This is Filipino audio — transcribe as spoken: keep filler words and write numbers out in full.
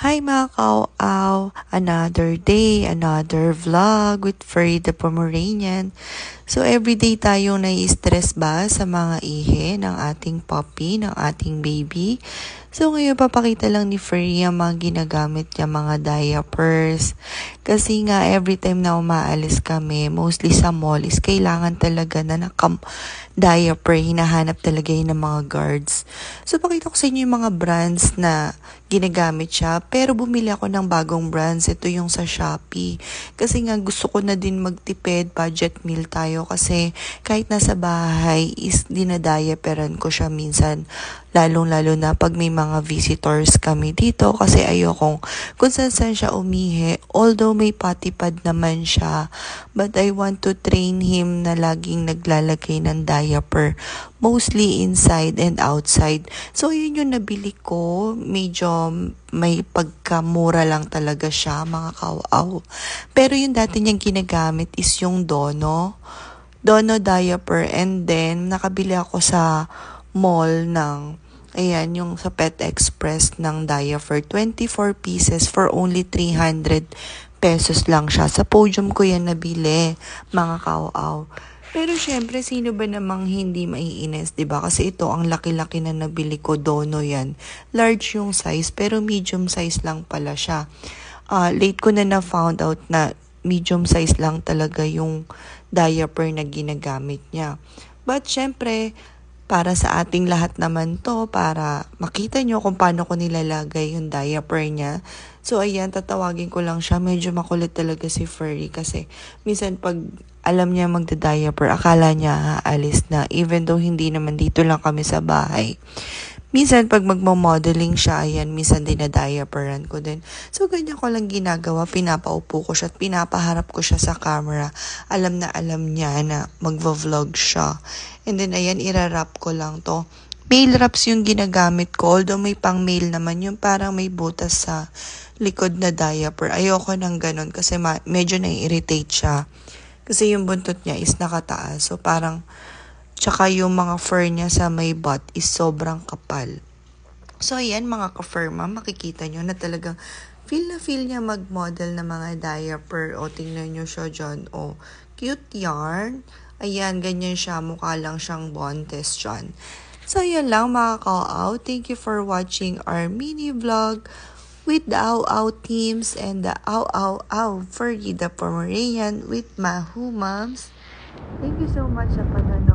Hi mga kauaw! Another day, another vlog with Furry the Pomeranian. So everyday tayong nai-stress ba sa mga ihe ng ating puppy, ng ating baby. So ngayon papakita lang ni Furry ang mga ginagamit niya mga diapers. Kasi nga every time na umaalis kami, mostly sa mall, is kailangan talaga na nakam diaper, hinahanap talaga yun ng mga guards. So pakita ko sa inyo yung mga brands na ginagamit siya. Pero bumili ako ng bagong brands. Ito yung sa Shopee. Kasi nga gusto ko na din magtipid, budget meal tayo. Kasi kahit nasa bahay is dinadiaperan ko siya minsan. Lalong-lalo na pag may mga visitors kami dito. Kasi ayokong kung saan-saan siya umihi. Although may potty pad naman siya. But I want to train him na laging naglalagay ng diaper. Mostly inside and outside. So yun yung nabili ko. Medyo may pagkamura lang talaga siya, mga kawaw. Pero yung dati niyang ginagamit is yung Dono. Dono diaper. And then, nakabili ako sa mall ng, ayan, yung sa Pet Express ng diaper. twenty-four pieces for only three hundred pesos lang siya. Sa Podium ko yan nabili, mga kawaw. Pero syempre, sino ba namang hindi maiinis, 'di ba? Kasi ito, ang laki-laki na nabili ko, Dono yan. Large yung size, pero medium size lang pala siya. Uh, late ko na na-found out na medium size lang talaga yung diaper na ginagamit niya. But syempre, para sa ating lahat naman to, para makita nyo kung paano ko nilalagay yung diaper niya. So ayan, tatawagin ko lang siya. Medyo makulit talaga si Furry kasi minsan pag alam niya magda-diaper, akala niya aalis na, even though hindi naman dito lang kami sa bahay. Minsan pag magmo-modeling siya, ayan, minsan din na-diaperan ko din. So ganyan ko lang ginagawa, pinapaupo ko siya at pinapaharap ko siya sa camera. Alam na alam niya na magvo-vlog siya. And then ayan, irarap ko lang to. Male wraps yung ginagamit ko, although may pang male naman yung parang may butas sa likod na diaper. Ayoko nang ganun kasi ma- medyo na-irritate siya. Kasi yung buntot niya is nakataas. So parang, tsaka yung mga fur niya sa may butt is sobrang kapal. So ayan mga ka-furma, makikita nyo na talagang feel na feel niya mag-model na mga diaper. O tingnan nyo siya dyan. O cute yarn. Ayan, ganyan siya. Mukha lang siyang bontes dyan. So ayan lang mga ka-aw. Thank you for watching our mini vlog with the Ow Ow teams and the Ow Ow Ow Furry the Pomeranian with Mahu Moms. Thank you so much sa panonood.